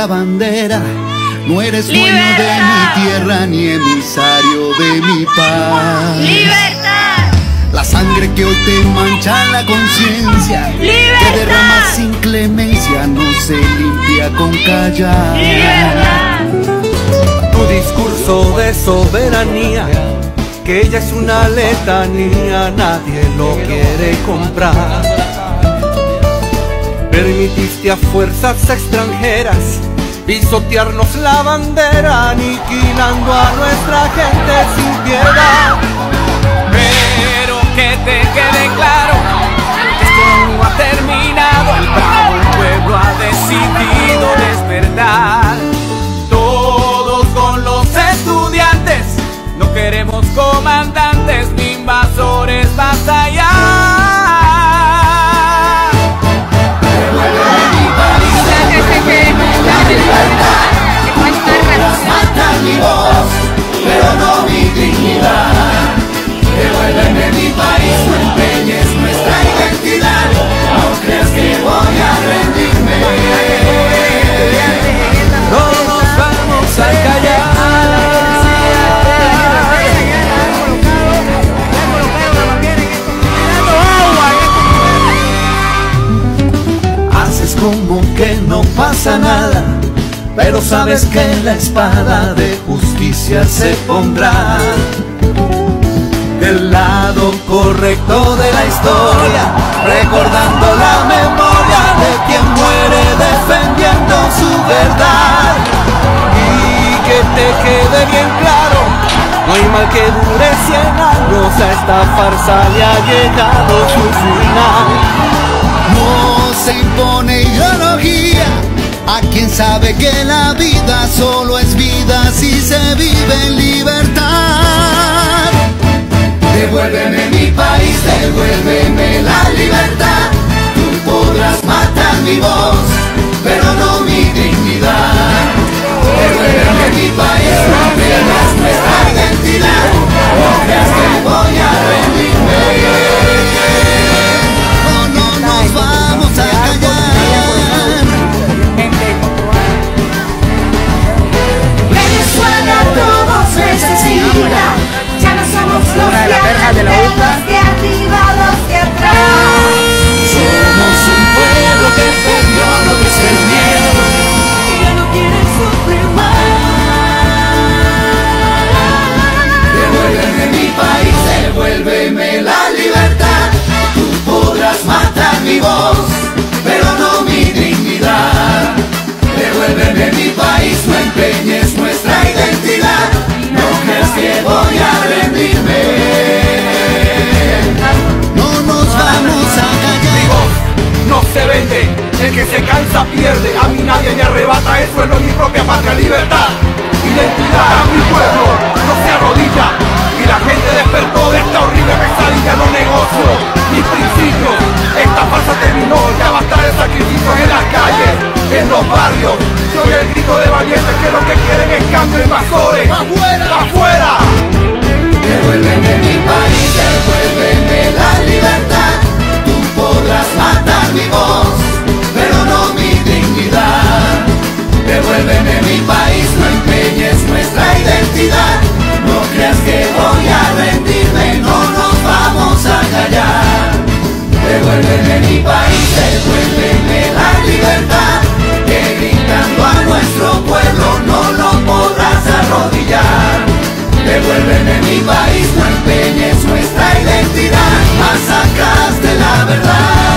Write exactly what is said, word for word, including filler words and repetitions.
la bandera. No eres dueño ¡Libertad! de mi tierra ni emisario de mi paz. ¡Libertad! La sangre que hoy te mancha la conciencia, ¡Libertad! que derrama sin clemencia, no se limpia con callar. ¡Libertad! Tu discurso de soberanía, que ella es una letanía, nadie lo quiere comprar. Permitiste a fuerzas extranjeras pisotearnos la bandera, aniquilando a nuestra gente sin piedad. Pero que te quede claro, esto no ha terminado. El bravo pueblo ha decidido despertar. Todos con los estudiantes, no queremos comandantes ni invasores más allá. Matan mi voz, pero no mi dignidad. Devuélveme mi país, no empeñes nuestra identidad. No creas que voy a rendirme. No nos vamos a callar. Haces como que no pasa nada, pero sabes que la espada de justicia se pondrá del lado correcto de la historia, recordando la memoria de quien muere defendiendo su verdad. Y que te quede bien claro, no hay mal que dure cien años, a esta farsa le ha llegado su final. No se impone ideología a quien sabe que la vida solo es vida si se vive en libertad. Devuélveme mi país, devuélveme la libertad. Tú podrás matar mi voz, pero no mi dignidad. Devuélveme mi país, no pierdas nuestra identidad. No creas que voy a rendirme. No, no nos vamos a callar. Venezuela todos necesita. Ya no somos los Una de las verjas de la U C A. de arriba, los de atrás. Somos un pueblo que perdió lo que es el miedo y ya no quiere sufrir más. Devuélveme mi país, devuélveme la libertad. Tú podrás matar mi voz, pero no mi dignidad. Devuélveme mi país, no empeñes nuestra identidad. No creas que voy a rendirme. No nos vamos a callar. Mi voz no se vende, el que se cansa pierde. A mí nadie me arrebata, eso es mi propia patria. Libertad, identidad, a mi pueblo no se arrodilla. Y la gente despertó de esta horrible pesadilla. No negocio mis principios, esta farsa terminó. Ya basta de sacrificios en las calles, en los barrios. Soy el grito de valientes que lo que quieren es cambio. Invasores, ¡afuera! ¡Afuera! Devuélveme mi país, devuélveme la libertad. Tú podrás matar mi voz, pero no mi dignidad. Devuélveme mi país, no empeñes nuestra identidad. No creas que voy a rendirme, no nos vamos a callar. Devuélveme mi país, devuélveme la libertad. Que gritando a nuestro pueblo no lo podrás arrodillar. Devuélveme mi país, no empeñes nuestra identidad. Masacraste la verdad.